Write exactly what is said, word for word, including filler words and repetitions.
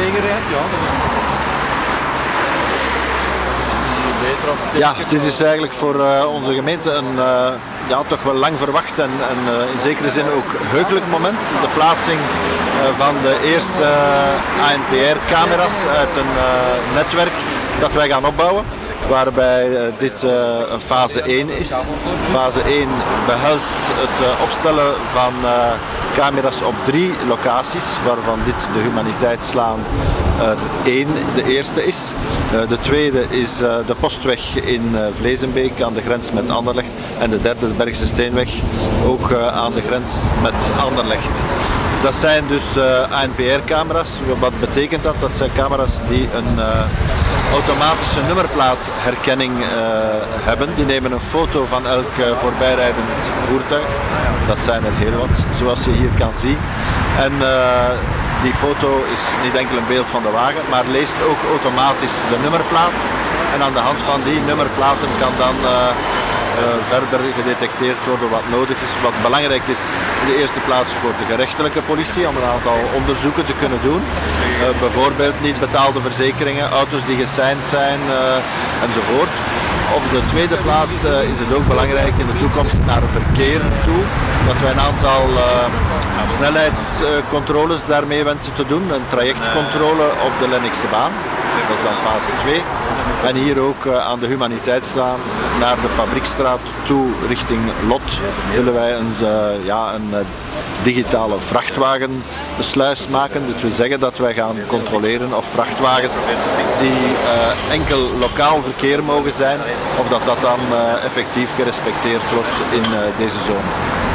tegenrijdt, ja. Ja, dit is eigenlijk voor uh, onze gemeente een uh, ja, toch wel lang verwacht en, en uh, in zekere zin ook heugelijk moment. De plaatsing uh, van de eerste uh, A N P R-camera's uit een uh, netwerk dat wij gaan opbouwen. Waarbij uh, dit uh, een fase één is. Fase één behelst het uh, opstellen van uh, camera's op drie locaties, waarvan dit de Humaniteitslaan er één de eerste is. Uh, de tweede is uh, de postweg in uh, Vlezenbeek aan de grens met Anderlecht en de derde de Bergse Steenweg ook uh, aan de grens met Anderlecht. Dat zijn dus uh, A N P R-camera's. Wat betekent dat? Dat zijn camera's die een uh, automatische nummerplaatherkenning uh, hebben. Die nemen een foto van elk uh, voorbijrijdend voertuig. Dat zijn er heel wat, zoals je hier kan zien. En uh, die foto is niet enkel een beeld van de wagen, maar leest ook automatisch de nummerplaat. En aan de hand van die nummerplaten kan dan uh, Uh, verder gedetecteerd worden wat nodig is. Wat belangrijk is in de eerste plaats voor de gerechtelijke politie om een aantal onderzoeken te kunnen doen. Uh, bijvoorbeeld niet betaalde verzekeringen, auto's die gesigned zijn uh, enzovoort. Op de tweede plaats uh, is het ook belangrijk in de toekomst naar verkeer toe dat wij een aantal uh, snelheidscontroles uh, daarmee wensen te doen. Een trajectcontrole op de Lennekse baan. Dat is dan fase twee. En hier ook uh, aan de Humaniteitslaan naar de Fabriekstraat toe richting Lot willen wij een, uh, ja, een uh, digitale vrachtwagensluis maken. Dat wil zeggen dat wij gaan controleren of vrachtwagens die uh, enkel lokaal verkeer mogen zijn, of dat dat dan uh, effectief gerespecteerd wordt in uh, deze zone.